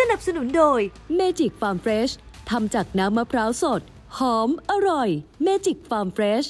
นับสนุนโดย Magic Farm Fresh ทำจากน้ำมะพร้าวสดหอมอร่อย Magic Farm Fresh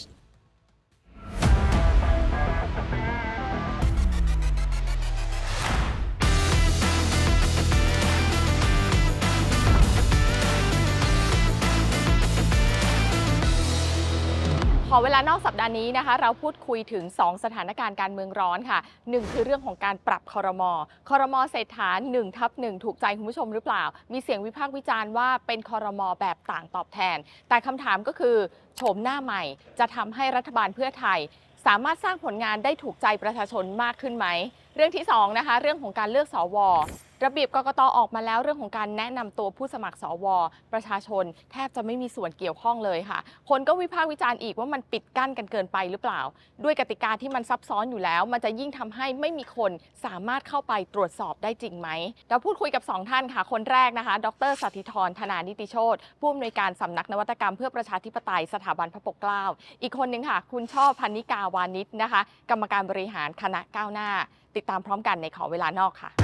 ขอเวลานอกสัปดาห์นี้นะคะเราพูดคุยถึง2สถานการณ์การเมืองร้อนค่ะ1คือเรื่องของการปรับครม.เศรษฐา 1/1 ถูกใจคุณผู้ชมหรือเปล่ามีเสียงวิพากษ์วิจารณ์ว่าเป็นครม.แบบต่างตอบแทนแต่คำถามก็คือโฉมหน้าใหม่จะทำให้รัฐบาลเพื่อไทยสามารถสร้างผลงานได้ถูกใจประชาชนมากขึ้นไหมเรื่องที่2นะคะเรื่องของการเลือกสว.ระเบียบกกต.ออกมาแล้วเรื่องของการแนะนำตัวผู้สมัครสว.ประชาชนแทบจะไม่มีส่วนเกี่ยวข้องเลยค่ะคนก็วิพากษ์วิจารณ์อีกว่ามันปิดกั้นกันเกินไปหรือเปล่าด้วยกติกาที่มันซับซ้อนอยู่แล้วมันจะยิ่งทำให้ไม่มีคนสามารถเข้าไปตรวจสอบได้จริงไหมเราพูดคุยกับ2ท่านค่ะคนแรกนะคะดร.สัทธิธร ธนานิติโชติผู้อำนวยการสำนักนวัตกรรมเพื่อประชาธิปไตยสถาบันพระปกเกล้าอีกคนนึงค่ะคุณช่อ พรรณิกาวานิชนะคะกรรมการบริหารคณะก้าวหน้าติดตามพร้อมกันในขอเวลานอกค่ะ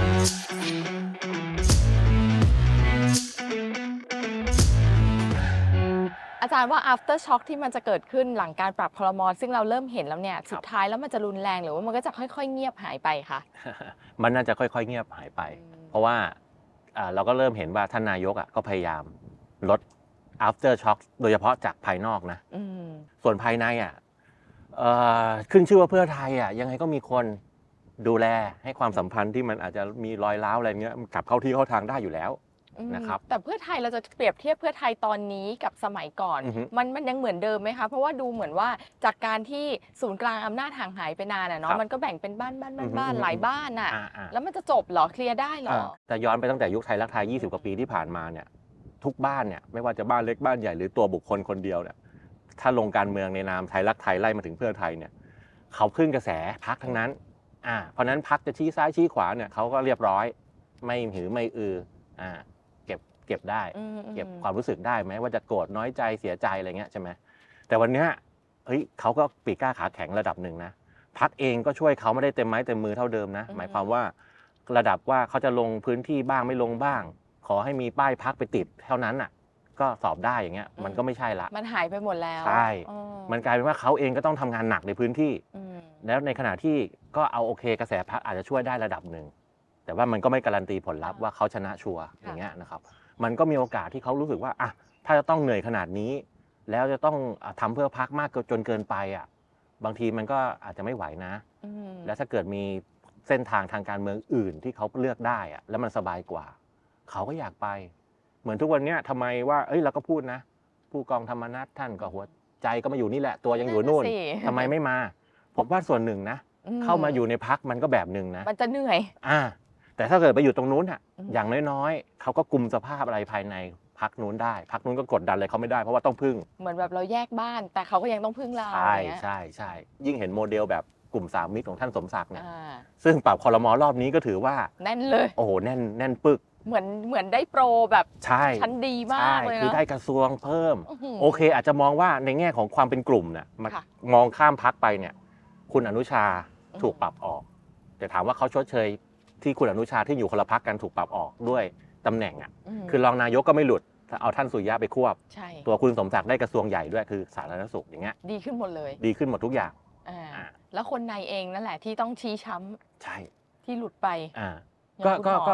อาจารย์ว่า after shock ที่มันจะเกิดขึ้นหลังการปรับครม.ซึ่งเราเริ่มเห็นแล้วเนี่ยสุดท้ายแล้วมันจะรุนแรงหรือว่ามันก็จะค่อยๆเงียบหายไปคะมันน่าจะค่อยๆเงียบหายไปเพราะว่าเราก็เริ่มเห็นว่าท่านนายกก็พยายามลด after shock โดยเฉพาะจากภายนอกนะส่วนภายในขึ้นชื่อว่าเพื่อไทยยังไงก็มีคนดูแลให้ความสัมพันธ์ที่มันอาจจะมีรอยร้าวอะไรเงี้ยกลับเข้าที่เข้าทางได้อยู่แล้วนะครับแต่เพื่อไทยเราจะเปรียบเทียบเพื่อไทยตอนนี้กับสมัยก่อนมันยังเหมือนเดิมไหมคะเพราะว่าดูเหมือนว่าจากการที่ศูนย์กลางอำนาจห่างหายไปนานเนาะมันก็แบ่งเป็นบ้านหลายบ้านแล้วมันจะจบหรอเคลียร์ได้หรอแต่ย้อนไปตั้งแต่ยุคไทยรักไทย20 กว่าปีที่ผ่านมาเนี่ยทุกบ้านเนี่ยไม่ว่าจะบ้านเล็กบ้านใหญ่หรือตัวบุคคลคนเดียวเนี่ยถ้าลงการเมืองในนามไทยรักไทยไล่มาถึงเพื่อไทยเนี่ยเขาพึ่งกระแสพรรคทั้งนั้นเพราะนั้นพรรคจะชี้ซ้ายชี้ขวาเนี่ยเขาก็เรียบร้อยไม่หือไม่เก็บได้เก็บความรู้สึกได้ไหมว่าจะโกรธน้อยใจเสียใจอะไรเงี้ยใช่ไหมแต่วันเนี้ยเขาก็ปีกกล้าขาแข็งระดับหนึ่งนะพรรคเองก็ช่วยเขาไม่ได้เต็มไม้เต็มมือเท่าเดิมนะหมายความว่าระดับว่าเขาจะลงพื้นที่บ้างไม่ลงบ้างขอให้มีป้ายพรรคไปติดเท่านั้นก็สอบได้อย่างเงี้ยมันก็ไม่ใช่ละมันหายไปหมดแล้วใช่มันกลายเป็นว่าเขาเองก็ต้องทำงานหนักในพื้นที่แล้วในขณะที่ก็เอาโอเคกระแสพรรคอาจจะช่วยได้ระดับหนึ่งแต่ว่ามันก็ไม่การันตีผลลัพธ์ว่าเขาชนะชัวร์อย่างเงี้ยนะครับมันก็มีโอกาสที่เขารู้สึกว่าถ้าจะต้องเหนื่อยขนาดนี้แล้วจะต้องทำเพื่อพรรคมากจนเกินไปบางทีมันก็อาจจะไม่ไหวนะแล้วถ้าเกิดมีเส้นทางทางการเมืองอื่นที่เขาเลือกได้แล้วมันสบายกว่าเขาก็อยากไปเหมือนทุกวันนี้ทำไมว่าเราก็พูดนะผู้กองธรรมนัสท่านก็หัวใจก็มาอยู่นี่แหละตัวยังอยู่นู่นทำไมไม่มาผมว่าส่วนหนึ่งนะเข้ามาอยู่ในพรรคมันก็แบบหนึ่งนะมันจะเหนื่อยแต่ถ้าเกิดไปอยู่ตรงนู้นอย่างน้อยๆเขาก็กุมสภาพอะไรภายในพรรคนู้นได้พรรคนู้นก็กดดันอะไรเขาไม่ได้เพราะว่าต้องพึ่งเหมือนแบบเราแยกบ้านแต่เขาก็ยังต้องพึ่งเราใช่ยิ่งเห็นโมเดลแบบกลุ่มสามมิตรของท่านสมศักดิ์เนี่ยซึ่งปรับครม.รอบนี้ก็ถือว่าแน่นเลยโอ้โหแน่นปึกเหมือนได้โปรแบบชั้นดีมากเลยคือได้กระทรวงเพิ่มโอเคอาจจะมองว่าในแง่ของความเป็นกลุ่มเนี่ยมองข้ามพรรคไปเนี่ยคุณอนุชาถูกปรับออกแต่ถามว่าเขาชดเชยที่คุณอนุชาที่อยู่คนละพรรคกันถูกปรับออกด้วยตำแหน่งคือรองนายกก็ไม่หลุดเอาท่านสุริยะไปควบตัวคุณสมศักดิ์ได้กระทรวงใหญ่ด้วยคือสาธารณสุขอย่างเงี้ยดีขึ้นหมดเลยดีขึ้นหมดทุกอย่างแล้วคนในเองนั่นแหละที่ต้องชี้ช้ำใช่ที่หลุดไปก็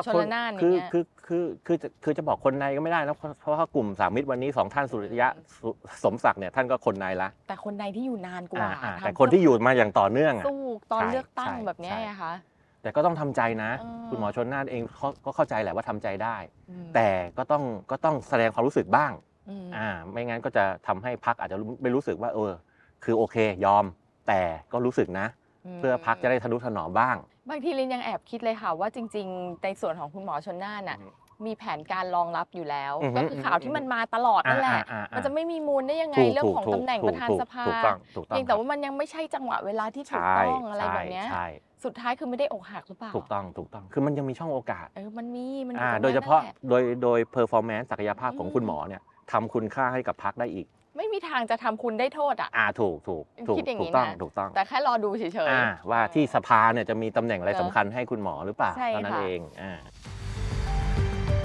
คือจะบอกคนในก็ไม่ได้นะเพราะว่ากลุ่มสามมิตรวันนี้2ท่านสุริยะสมศักดิ์เนี่ยท่านก็คนในละแต่คนในที่อยู่นานกว่าแต่คนที่อยู่มาอย่างต่อเนื่องสู้ตอนเลือกตั้งแบบนี้นะคะแต่ก็ต้องทำใจนะคุณหมอชลน่านเองก็เข้าใจแหละว่าทำใจได้แต่ก็ต้องแสดงความรู้สึกบ้างไม่งั้นก็จะทำให้พรรคอาจจะไม่รู้สึกว่าคือโอเคยอมแต่ก็รู้สึกนะเพื่อพรรคจะได้ทะนุถนอมบ้างบางทีลินยังแอบคิดเลยค่ะว่าจริงๆในส่วนของคุณหมอชลน่านมีแผนการรองรับอยู่แล้วก็คือข่าวที่มันมาตลอดนั่นแหละมันจะไม่มีมูลได้ยังไงเรื่องของตำแหน่งประธานสภาเพียงแต่ว่ามันยังไม่ใช่จังหวะเวลาที่ถูกต้องอะไรแบบนี้สุดท้ายคือไม่ได้อกหักหรือเปล่าถูกต้องคือมันยังมีช่องโอกาสมันมีโดยเฉพาะโดยเพอร์ฟอร์แมนซ์ศักยภาพของคุณหมอเนี่ยทำคุณค่าให้กับพรรคได้อีกไม่มีทางจะทำคุณได้โทษถูกคิดอย่างนี้นะถูกต้องแต่แค่รอดูเฉยๆว่าที่สภาเนี่ยจะมีตำแหน่งอะไรสำคัญให้คุณหมอหรือเปล่าเท่านั้นเอง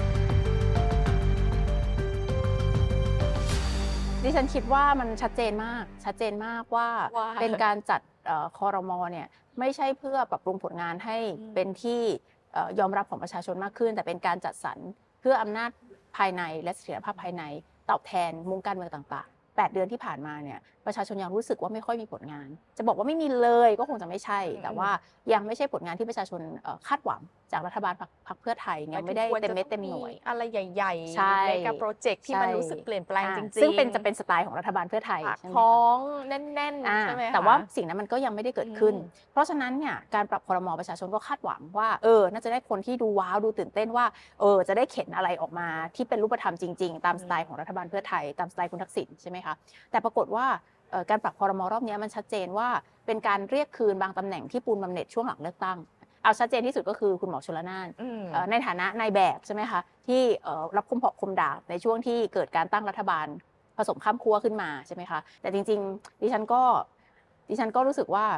ดิฉันคิดว่ามันชัดเจนมากว่าเป็นการจัดครม.เนี่ยไม่ใช่เพื่อปรับปรุงผลงานให้เป็นที่ยอมรับของประชาชนมากขึ้นแต่เป็นการจัดสรรเพื่ออำนาจภายในและเสถียรภาพภายในตอบแทนมุมการเมืองต่างๆ8 เดือนที่ผ่านมาเนี่ยประชาชนยังรู้สึกว่าไม่ค่อยมีผลงานจะบอกว่าไม่มีเลยก็คงจะไม่ใช่แต่ว่ายังไม่ใช่ผลงานที่ประชาชนคาดหวังจากรัฐบาลพรรคเพื่อไทยยังไม่ได้เต็มเม็ดเต็มหน่วยอะไรใหญ่ๆใช่ในกับโปรเจกต์ที่มันรู้สึกเปลี่ยนแปลงจริงๆซึ่งจะเป็นสไตล์ของรัฐบาลเพื่อไทยท้องแน่นๆใช่ไหมคะแต่ว่าสิ่งนั้นมันก็ยังไม่ได้เกิดขึ้นเพราะฉะนั้นเนี่ยการปรับครม.ประชาชนก็คาดหวังว่าน่าจะได้คนที่ดูว้าวดูตื่นเต้นว่าจะได้เข็นอะไรออกมาที่เป็นรูปธรรมจริงๆตามสไตล์ของรัฐบาลเพื่อไทยตามสไตล์คุณทักษิณใช่ไหมคะแต่ปรากฏว่าการปรับครม.รอบนี้มันชัดเจนว่าเป็นการเรียกคืนบางตำแหน่งที่ปูนบำเหน็จช่วงหลังเลือกตั้งเอาชัดเจนที่สุดก็คือคุณหมอชลน่านในฐานะนายแบบใช่ไหมคะที่รับคมดาบในช่วงที่เกิดการตั้งรัฐบาลผสมข้ามขั้วขึ้นมาใช่ไหมคะแต่จริงๆดิฉันก็รู้สึกว่า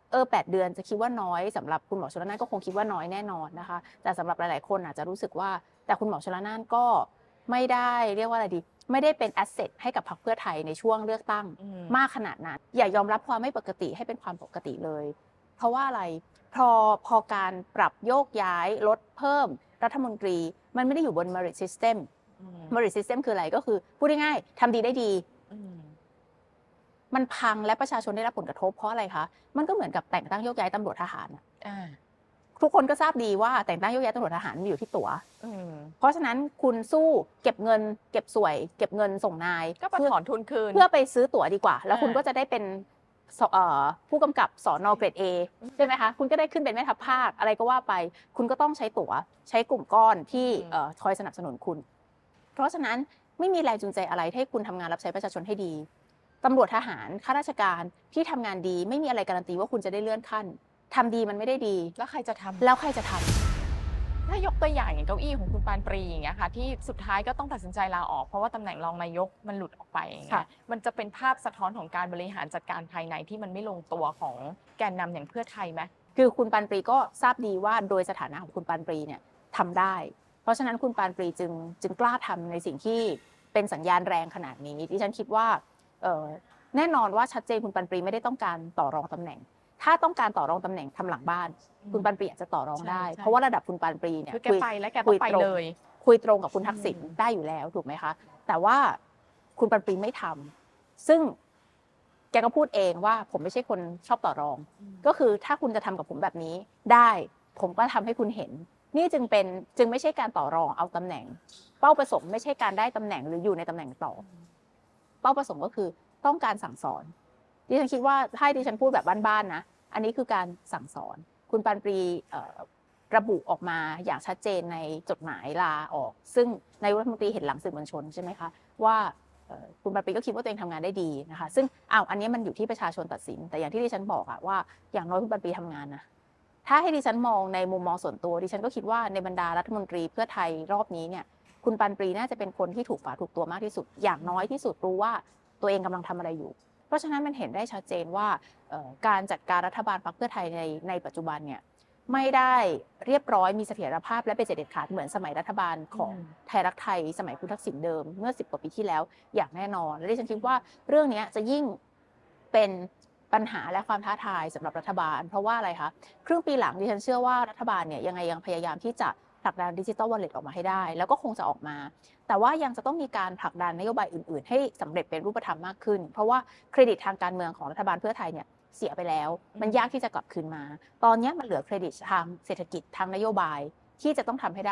8 เดือนจะคิดว่าน้อยสำหรับคุณหมอชลน่านก็คงคิดว่าน้อยแน่นอนนะคะแต่สำหรับหลายๆคนอาจจะรู้สึกว่าแต่คุณหมอชลน่านก็ไม่ได้เรียกว่าอะไรดีไม่ได้เป็นแอสเซทให้กับพรรคเพื่อไทยในช่วงเลือกตั้งมากขนาดนั้นอย่ายอมรับความไม่ปกติให้เป็นความปกติเลยเพราะว่าอะไรพอการปรับโยกย้ายลดเพิ่มรัฐมนตรีมันไม่ได้อยู่บน merit system merit system คืออะไรก็คือพูดง่ายๆทำดีได้ดีมันพังและประชาชนได้รับผลกระทบเพราะอะไรคะมันก็เหมือนกับแต่งตั้งโยกย้ายตำรวจทหารทุกคนก็ทราบดีว่าแต่งตั้งโยกย้ายตำรวจทหารมันอยู่ที่ตั๋วเพราะฉะนั้นคุณสู้เก็บเงินเก็บสวยเก็บเงินส่งนายก็ไปถอนทุนคืนเพื่อไปซื้อตั๋วดีกว่าแล้วคุณก็จะได้เป็นผู้กำกับสน.เกรด A ใช่ไหมคะคุณก็ได้ขึ้นเป็นแม่ทัพภาคอะไรก็ว่าไปคุณก็ต้องใช้ตั๋วใช้กลุ่มก้อนที่คอยสนับสนุนคุณเพราะฉะนั้นไม่มีแรงจูงใจอะไรให้คุณทำงานรับใช้ประชาชนให้ดีตำรวจทหารข้าราชการที่ทำงานดีไม่มีอะไรการันตีว่าคุณจะได้เลื่อนขั้นทำดีมันไม่ได้ดีแล้วใครจะทำถ้ายกตัวอย่างเก้าอี้ของคุณปานปรีอย่างเงี้ยค่ะที่สุดท้ายก็ต้องตัดสินใจลาออกเพราะว่าตำแหน่งรองนายกมันหลุดออกไปอย่างเงี้ยมันจะเป็นภาพสะท้อนของการบริหารจัดการภายในที่มันไม่ลงตัวของแกนนำอย่างเพื่อไทยไหมคือคุณปานปรีก็ทราบดีว่าโดยสถานะของคุณปานปรีเนี่ยทำได้เพราะฉะนั้นคุณปานปรีจึงกล้าทำในสิ่งที่เป็นสัญญาณแรงขนาดนี้ดิฉันคิดว่าแน่นอนว่าชัดเจนคุณปานปรีไม่ได้ต้องการต่อรองตำแหน่งถ้าต้องการต่อรองตำแหน่งทำหลังบ้านคุณปานปรีอาจจะต่อรองได้เพราะว่าระดับคุณปานปรีเนี่ยแกไปแล้วแกต้องไปเลยคุยตรงกับคุณทักษิณได้อยู่แล้วถูกไหมคะแต่ว่าคุณปานปรีไม่ทำซึ่งแกก็พูดเองว่าผมไม่ใช่คนชอบต่อรองก็คือถ้าคุณจะทำกับผมแบบนี้ได้ผมก็ทำให้คุณเห็นนี่จึงไม่ใช่การต่อรองเอาตำแหน่งเป้าประสงค์ไม่ใช่การได้ตำแหน่งหรืออยู่ในตำแหน่งต่อเป้าประสงค์ก็คือต้องการสั่งสอนดิฉันคิดว่าถ้าดิฉันพูดแบบบ้านๆนะอันนี้คือการสั่งสอนคุณปานปรีระบุออกมาอย่างชัดเจนในจดหมายลาออกซึ่งนายกรัฐมนตรีเห็นหลังสื่อมวลชนใช่ไหมคะว่าคุณปานปรีก็คิดว่าตัวเองทำงานได้ดีนะคะซึ่งอันนี้มันอยู่ที่ประชาชนตัดสินแต่อย่างที่ดิฉันบอกอะว่าอย่างน้อยคุณปานปรีทำงานนะถ้าให้ดิฉันมองในมุมมองส่วนตัวดิฉันก็คิดว่าในบรรดารัฐมนตรีเพื่อไทยรอบนี้เนี่ยคุณปานปรีน่าจะเป็นคนที่ถูกฝาถูกตัวมากที่สุดอย่างน้อยที่สุดรู้ว่าตัวเองกำลังทำอะไรอยู่เพราะฉะนั้นมันเห็นได้ชัดเจนว่าการจัดการรัฐบาลพรรคเพื่อไทยในปัจจุบันเนี่ยไม่ได้เรียบร้อยมีเสถียรภาพและเป็นเด็ดขาดเหมือนสมัยรัฐบาลของไทยรักไทยสมัยคุณทักษิณเดิมเมื่อ10 กว่าปีที่แล้วอย่างแน่นอนและดิฉันคิดว่าเรื่องนี้จะยิ่งเป็นปัญหาและความท้าทายสำหรับรัฐบาลเพราะว่าอะไรคะครึ่งปีหลังดิฉันเชื่อว่ารัฐบาลเนี่ยยังพยายามที่จะผลักดันดิจิทัลวอลเล็ตออกมาให้ได้แล้วก็คงจะออกมาแต่ว่ายังจะต้องมีการผลักดันนโยบายอื่นๆให้สำเร็จเป็นรูปธรรมมากขึ้นเพราะว่าเครดิตทางการเมืองของรัฐบาลเพื่อไทยเนี่ยเสียไปแล้วมันยากที่จะกลับคืนมาตอนนี้มันเหลือเครดิตทางเศรษฐกิจทางนโยบายที่จะต้องทำให้ได้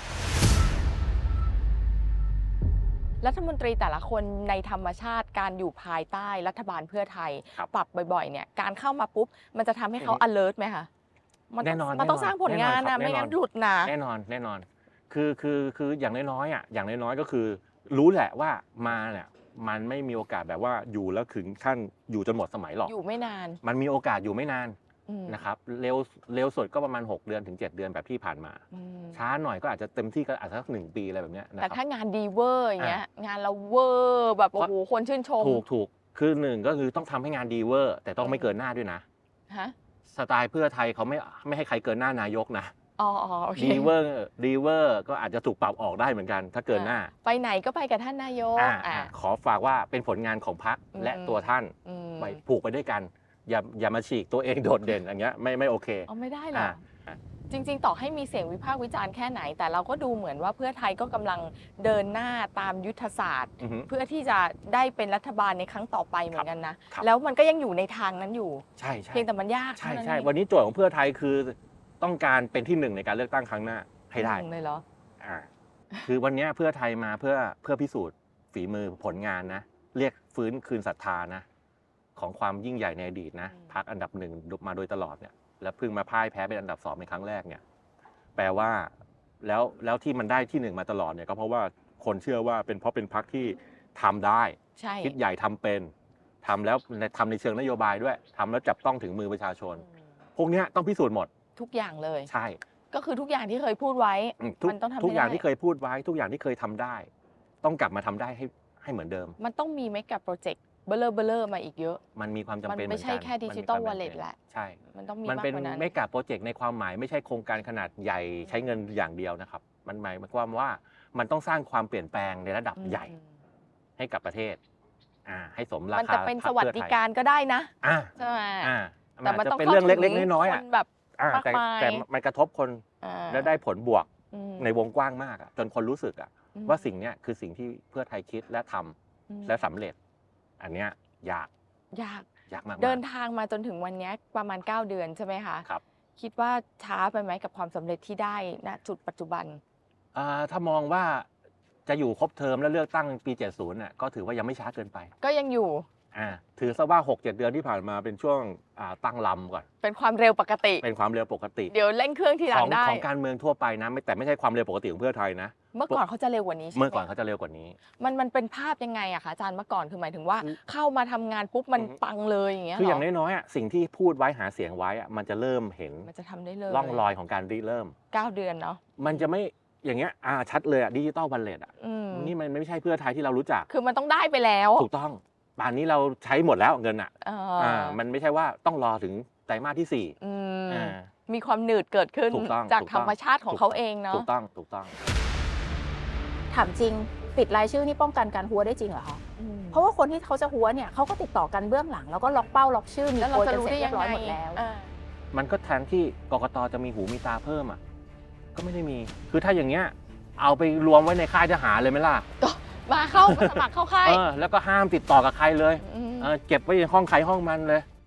รัฐมนตรีแต่ละคนในธรรมชาติการอยู่ภายใต้รัฐบาลเพื่อไทยปรับบ่อยๆเนี่ยการเข้ามาปุ๊บมันจะทำให้เขา alert ไหมคะแน่นอนมันต้องสร้างผลงานนะไม่งั้นหลุดนะแน่นอนคืออย่างน้อยก็คือรู้แหละว่ามาเนี่ยมันไม่มีโอกาสแบบว่าอยู่แล้วถึงขั้นอยู่จนหมดสมัยหรอกอยู่ไม่นานมันมีโอกาสอยู่ไม่นานนะครับเร็วสุดก็ประมาณ6 เดือนถึง7 เดือนแบบที่ผ่านมาช้าหน่อยก็อาจจะเต็มที่ก็อาจจะสัก1 ปีอะไรแบบนี้แต่ถ้างานดีเวอร์อย่างเงี้ยงานเราเวอร์แบบโอ้โหคนชื่นชมถูกคือ1ก็คือต้องทำให้งานดีเวอร์แต่ต้องไม่เกินหน้าด้วยนะสไตล์เพื่อไทยเขาไม่ให้ใครเกินหน้านายกนะอ๋อโอเคดีเวอร์ก็อาจจะถูกปรับออกได้เหมือนกัน ถ้าเกินหน้าไปไหนก็ไปกับท่านนายกขอฝากว่าเป็นผลงานของพรรคและตัวท่าน ไปผูกไปด้วยกัน อย่ามาฉีกตัวเองโดดเด่นอย่างเงี้ยไม่โอเคเอาไม่ได้หรอจริงๆต่อให้มีเสียงวิพากษ์วิจารณ์แค่ไหน แต่เราก็ดูเหมือนว่าเพื่อไทยก็กำลังเดินหน้าตามยุทธศาสตร์ เพื่อที่จะได้เป็นรัฐบาลในครั้งต่อไปเหมือนกันนะแล้วมันก็ยังอยู่ในทางนั้นอยู่ใช่เพียงแต่มันยากใช่วันนี้โจทย์ของเพื่อไทยคือต้องการเป็นที่ 1ในการเลือกตั้งครั้งหน้าให้ได้เลยเหรอคือวันนี้เพื่อไทยมาเพื่อพิสูจน์ฝีมือผลงานนะเรียกฟื้นคืนศรัทธานะของความยิ่งใหญ่ในอดีตนะพรรคอันดับ1มาโดยตลอดเนี่ยแล้วเพิ่งมาพ่ายแพ้เป็นอันดับ2ในครั้งแรกเนี่ยแปลว่าแล้วที่มันได้ที่1มาตลอดเนี่ยก็เพราะว่าคนเชื่อว่าเป็นเพราะเป็นพรรคที่ทำได้คิดใหญ่ทำเป็นทำแล้วทำในเชิงนโยบายด้วยทำแล้วจับต้องถึงมือประชาชนพวกนี้ต้องพิสูจน์หมดทุกอย่างเลยใช่ก็คือทุกอย่างที่เคยพูดไว้มันต้องทำทุกอย่างที่เคยพูดไว้ทุกอย่างที่เคยทำได้ต้องกลับมาทำได้ให้เหมือนเดิมมันต้องมีเมกะโปรเจกต์เบลอมาอีกเยอะมันมีความจำเป็นมันไม่ใช่แค่ดิจิตอลวอลเล็ตแหละใช่มันต้องมีมันเป็นเมกะโปรเจกต์ในความหมายไม่ใช่โครงการขนาดใหญ่ใช้เงินอย่างเดียวนะครับมันหมายความว่ามันต้องสร้างความเปลี่ยนแปลงในระดับใหญ่ให้กับประเทศให้สมราคามันจะเป็นสวัสดิการก็ได้นะใช่ไหมแต่มันต้องเป็นเรื่องเล็กๆน้อยๆแบบแต่มันกระทบคนและได้ผลบวกในวงกว้างมากจนคนรู้สึกว่าสิ่งนี้คือสิ่งที่เพื่อไทยคิดและทำและสำเร็จอันเนี้ยยากมากเดินทางมาจนถึงวันนี้ประมาณ9เดือนใช่ไหมคะครับคิดว่าช้าไปไหมกับความสำเร็จที่ได้ณจุดปัจจุบันถ้ามองว่าจะอยู่ครบเทอมแล้วเลือกตั้งปี70น่ะก็ถือว่ายังไม่ช้าเกินไปก็ยังอยู่ถือซะว่า 6-7 เดือนที่ผ่านมาเป็นช่วงตั้งลำก่อนเป็นความเร็วปกติเป็นความเร็วปกติเดี๋ยวเร่งเครื่องทีหลังได้ของการเมืองทั่วไปนะแต่ไม่ใช่ความเร็วปกติของเพื่อไทยนะเมื่อก่อนเขาจะเร็วกว่านี้ใช่ไหมเมื่อก่อนเขาจะเร็วกว่านี้มันเป็นภาพยังไงอะคะอาจารย์เมื่อก่อนคือหมายถึงว่าเข้ามาทำงานปุ๊บมันปังเลยอย่างเงี้ยคืออย่างน้อยๆสิ่งที่พูดไว้หาเสียงไว้มันจะเริ่มเห็นมันจะทำได้เลยร่องรอยของการริเริ่ม 9เดือนเนาะมันจะไม่อย่างเงี้ยชัดเลยดิจิตอลวอลเล็ตนี่มันไม่ใช่เพื่อไทยที่เรารู้จักคือมันต้องได้ไปแล้วถูกต้องป่านนี้เราใช้หมดแล้วเงินมันไม่ใช่ว่าต้องรอถึงไตรมาสที่ 4มีความหนืดเกิดขึ้นจากธรรมชาติของเขาเองเนาะถูกต้องถามจริงปิดรายชื่อนี่ป้องกันการหัวได้จริงเหรอคะเพราะว่าคนที่เขาจะหัวเนี่ยเขาก็ติดต่อกันเบื้องหลังแล้วก็ล็อกเป้าล็อกชื่อมีโปรเจกต์เสร็จเรียบร้อยหมดแล้วมันก็แทนที่กกต.จะมีหูมีตาเพิ่มก็ไม่ได้มีคือถ้าอย่างเงี้ยเอาไปรวมไว้ในค่ายทหารเลยไหมล่ะมาเข้าสมัครเข้าค่ายแล้วก็ห้ามติดต่อกับใครเลยเก็บไว้ในห้องใครห้องมันเลย